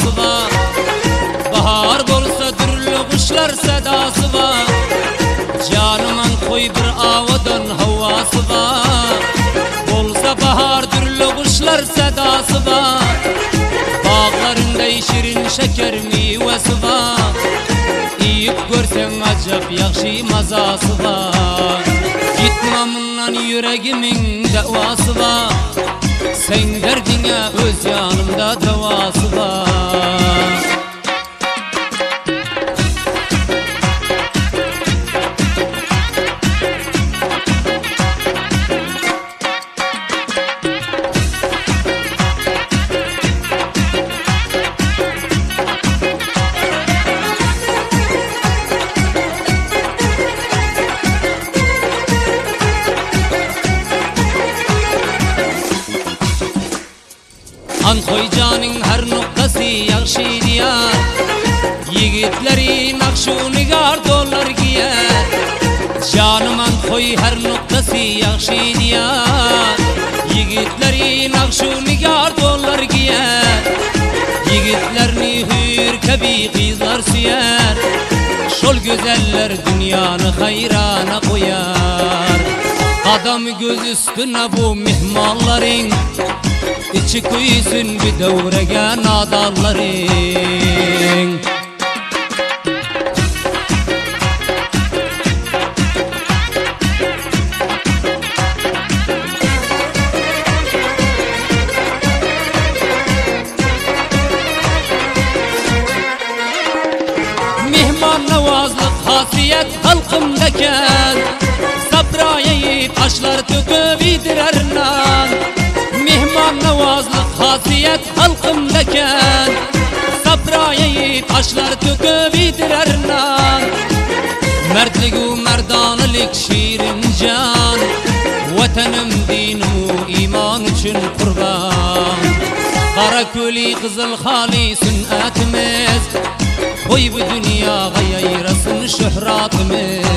var. Bahar bolsa türlü kuşlar sedası var. Canıman koy bir avadan havası var. Bolsa bahar türlü kuşlar sedası var. Bağlarında şirin şeker meyvesi var. Yiyip görsen acap yakşı mazası var. Gitmamından yüreğimin davası var. Sen derdine öz yanımda davası var. An koycanın her noktası yakşı diyar. Yigitleri nakşu nigar dolar giyer. Canım an koy her noktası yakşı diyar. Yigitleri nakşu nigar dolar giyer. Yigitlerini hür kebi kızlar süyer. Şol güzeller dünyanı hayrana koyar. Adam göz üstüne bu mihmalların. İçi kuysun bir devregen adamların. Mihman navazlık hasiyet halkımdeken. Sabrayı taşlar töküvidirer nan. Mihman navazlık hasiyet halkımdeken. Sabrayı taşlar töküvidirer nan. Mertliğu merdanılık şirin can. Vatanım dinim iman için kurban. Karakuli kızıl hali sünnetimiz. Koy bu dünyaya yayrasın şöhratimiz.